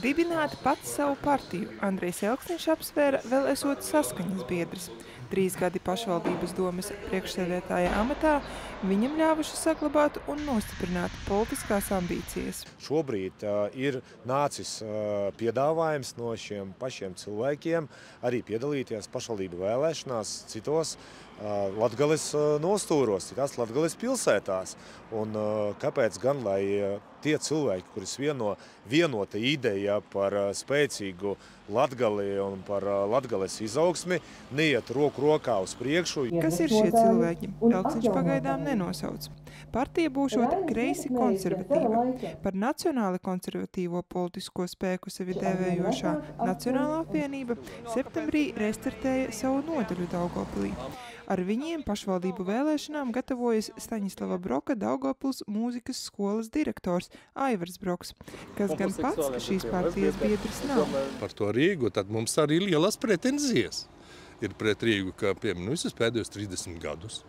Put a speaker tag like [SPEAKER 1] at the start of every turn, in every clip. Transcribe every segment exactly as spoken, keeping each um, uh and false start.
[SPEAKER 1] Dibināt pats savu partiju Andrejs Elksniņš apsvēra vēl esot saskaņas biedrs. Trīs gadi pašvaldības domes priekšsēdētāja amatā viņam ļāvuši saglabāt un nostiprināt politiskās ambīcijas.
[SPEAKER 2] Šobrīd uh, ir nācis uh, piedāvājums no šiem pašiem cilvēkiem arī piedalīties pašvaldību vēlēšanās citos uh, Latgales uh, nostūros, citās Latgales pilsētās. Un uh, kāpēc gan, lai uh, tie cilvēki, kuris vieno vienota ideja par uh, spēcīgu Latgali un par uh, Latgales izaugsmi, neiet roku rokā uz priekšu.
[SPEAKER 1] Kas ir šie cilvēki? Elksniņš pagaidām nenosauc. Partija būšot kreisi konservatīva. Par nacionāli konservatīvo politisko spēku sevi dēvējošā Nacionālā apvienība septembrī restartēja savu nodaļu Daugavpilī. Ar viņiem pašvaldību vēlēšanām gatavojas Staņislava Broka Daugavpils mūzikas skolas direktors Aivars Broks, kas gan pats šīs partijas biedrs nav.
[SPEAKER 3] Par to Rīgu tad mums arī lielas pretenzijas ir pret Rīgu, ka piemēram visus pēdējos trīsdesmit gadus.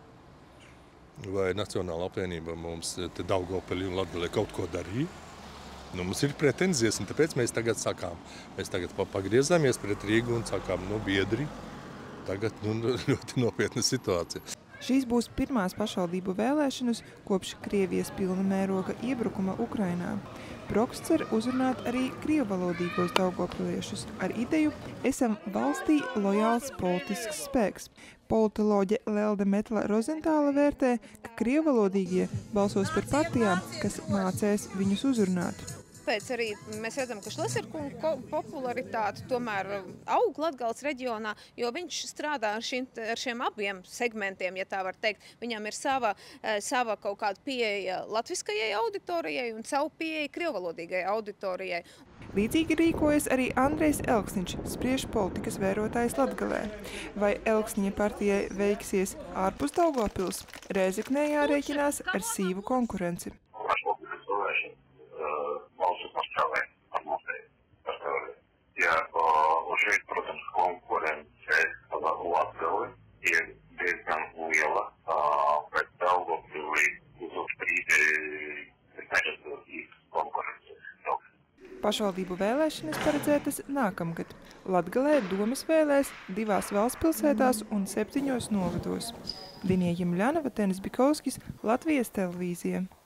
[SPEAKER 3] Vai Nacionāla apvienība mums te Daugavpilī un Latgalē kaut ko darīja. Nu, mums ir pretenzijas, un tāpēc mēs tagad sakām, mēs tagad pagriezāmies pret Rīgu un sakām, nu, biedri, tagad nu, ļoti nopietna situācija.
[SPEAKER 1] Šīs būs pirmās pašvaldību vēlēšanas kopš Krievijas pilna mēroga iebrukuma Ukrainā. Broks cer uzrunāt arī krievvalodīgos daugavpiliešus ar ideju esam valstī lojāls politisks spēks. Politoloģe Lelde Metla Rozentāla vērtē, ka krievvalodīgie balsos par partijām, kas mācēs viņus uzrunāt.
[SPEAKER 4] Tāpēc arī mēs redzam, ka Šleserkunga popularitāte tomēr aug Latgales reģionā, jo viņš strādā ar, šim, ar šiem abiem segmentiem, ja tā var teikt. Viņam ir sava, sava kaut kāda pieeja latviskajai auditorijai un savu pieeja krievvalodīgai auditorijai.
[SPEAKER 1] Līdzīgi rīkojas arī Andrejs Elksniņš, spriež politikas vērotājs Latgalē. Vai Elksniņa partijai veiksies ārpus Daugavpils? Rēzeknē jārēķinās ar sīvu konkurenci.
[SPEAKER 5] Valsts pastāvē atmosfēra pastāvē. Ja uz šeit, protams, konkurence Latgali ir diezgan liela, bet Daugavpilī uz brīdi es neredzu īsti konkurences.
[SPEAKER 1] Pašvaldību vēlēšanas paredzētas nākamgad. Latgalē domes vēlēs divās valsts pilsētās un septiņos novados. Dinija Jemļanova, Tenis Bikovskis, Latvijas televīzija.